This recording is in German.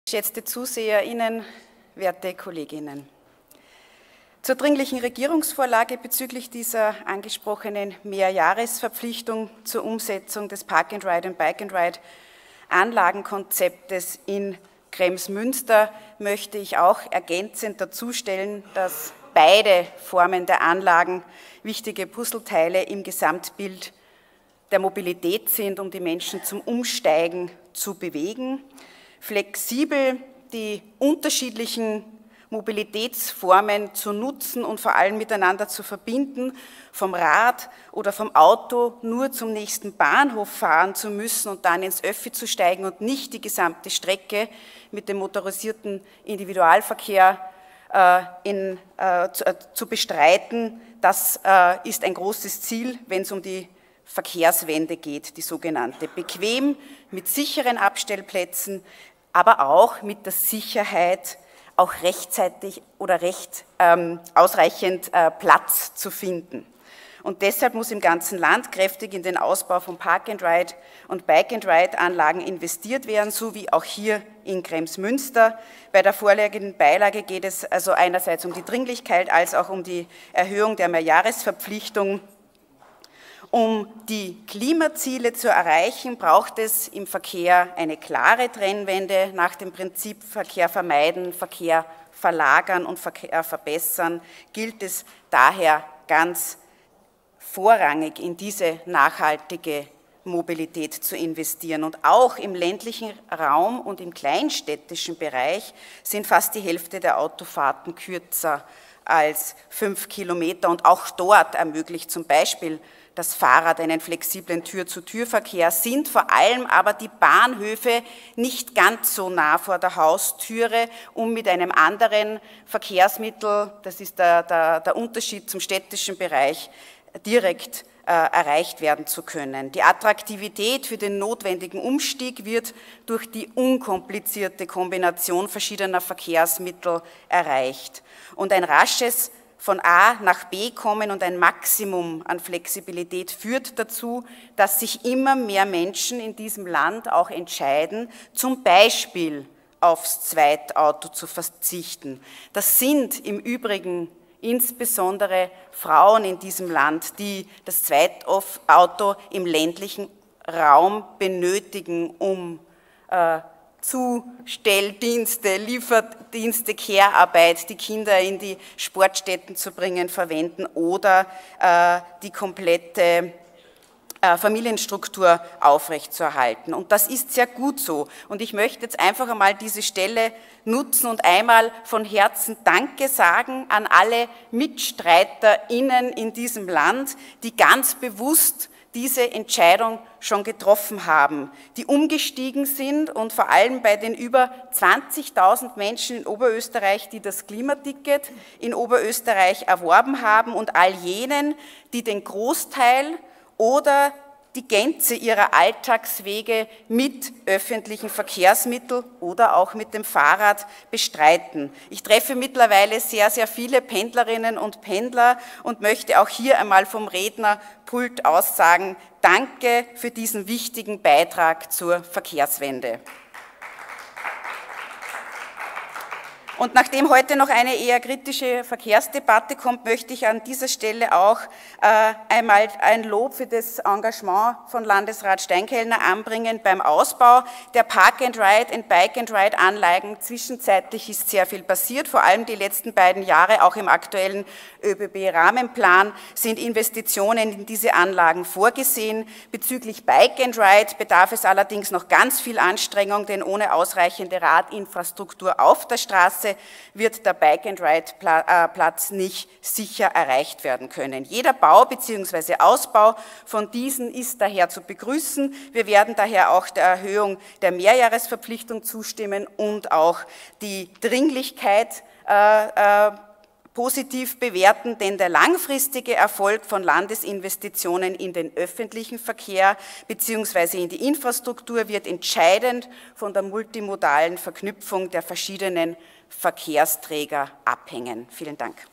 Geschätzte ZuseherInnen, werte Kolleginnen. Zur dringlichen Regierungsvorlage bezüglich dieser angesprochenen Mehrjahresverpflichtung zur Umsetzung des Park-and-Ride und Bike-and-Ride Anlagenkonzeptes in Kremsmünster möchte ich auch ergänzend dazustellen, dass beide Formen der Anlagen wichtige Puzzleteile im Gesamtbild der Mobilität sind, um die Menschen zum Umsteigen zu bewegen, flexibel die unterschiedlichen Mobilitätsformen zu nutzen und vor allem miteinander zu verbinden, vom Rad oder vom Auto nur zum nächsten Bahnhof fahren zu müssen und dann ins Öffi zu steigen und nicht die gesamte Strecke mit dem motorisierten Individualverkehr zu bestreiten. Das ist ein großes Ziel, wenn es um die Verkehrswende geht, die sogenannte. Bequem, mit sicheren Abstellplätzen, aber auch mit der Sicherheit, auch rechtzeitig oder ausreichend Platz zu finden. Und deshalb muss im ganzen Land kräftig in den Ausbau von Park-and-Ride und Bike-and-Ride-Anlagen investiert werden, so wie auch hier in Kremsmünster. Bei der vorliegenden Beilage geht es also einerseits um die Dringlichkeit als auch um die Erhöhung der Mehrjahresverpflichtung. Um die Klimaziele zu erreichen, braucht es im Verkehr eine klare Trennwende nach dem Prinzip Verkehr vermeiden, Verkehr verlagern und Verkehr verbessern. Gilt es daher ganz vorrangig in diese nachhaltige Mobilität zu investieren. Und auch im ländlichen Raum und im kleinstädtischen Bereich sind fast die Hälfte der Autofahrten kürzer als 5 Kilometer. Und auch dort ermöglicht zum Beispiel das Fahrrad einen flexiblen Tür-zu-Tür-Verkehr, sind vor allem aber die Bahnhöfe nicht ganz so nah vor der Haustüre, um mit einem anderen Verkehrsmittel, das ist der Unterschied zum städtischen Bereich, direkt erreicht werden zu können. Die Attraktivität für den notwendigen Umstieg wird durch die unkomplizierte Kombination verschiedener Verkehrsmittel erreicht. Und ein rasches von A nach B kommen und ein Maximum an Flexibilität führt dazu, dass sich immer mehr Menschen in diesem Land auch entscheiden, zum Beispiel aufs Zweitauto zu verzichten. Das sind im Übrigen insbesondere Frauen in diesem Land, die das Zweitauto im ländlichen Raum benötigen, um Zustelldienste, Lieferdienste, Care-Arbeit, die Kinder in die Sportstätten zu bringen, verwenden oder die komplette Familienstruktur aufrechtzuerhalten. Und das ist sehr gut so. Und ich möchte jetzt einfach einmal diese Stelle nutzen und einmal von Herzen Danke sagen an alle MitstreiterInnen in diesem Land, die ganz bewusst diese Entscheidung schon getroffen haben, die umgestiegen sind und vor allem bei den über 20.000 Menschen in Oberösterreich, die das Klimaticket in Oberösterreich erworben haben und all jenen, die den Großteil oder die Gänze ihrer Alltagswege mit öffentlichen Verkehrsmitteln oder auch mit dem Fahrrad bestreiten. Ich treffe mittlerweile sehr, sehr viele Pendlerinnen und Pendler und möchte auch hier einmal vom Rednerpult aus sagen, danke für diesen wichtigen Beitrag zur Verkehrswende. Und nachdem heute noch eine eher kritische Verkehrsdebatte kommt, möchte ich an dieser Stelle auch einmal ein Lob für das Engagement von Landesrat Steinkellner anbringen beim Ausbau der Park-and-Ride und Bike-and-Ride-Anlagen. Zwischenzeitlich ist sehr viel passiert, vor allem die letzten beiden Jahre, auch im aktuellen ÖBB-Rahmenplan sind Investitionen in diese Anlagen vorgesehen. Bezüglich Bike-and-Ride bedarf es allerdings noch ganz viel Anstrengung, denn ohne ausreichende Radinfrastruktur auf der Straße wird der Bike-and-Ride-Platz nicht sicher erreicht werden können. Jeder Bau bzw. Ausbau von diesen ist daher zu begrüßen. Wir werden daher auch der Erhöhung der Mehrjahresverpflichtung zustimmen und auch die Dringlichkeit positiv bewerten, denn der langfristige Erfolg von Landesinvestitionen in den öffentlichen Verkehr bzw. in die Infrastruktur wird entscheidend von der multimodalen Verknüpfung der verschiedenen Verkehrsträger abhängen. Vielen Dank.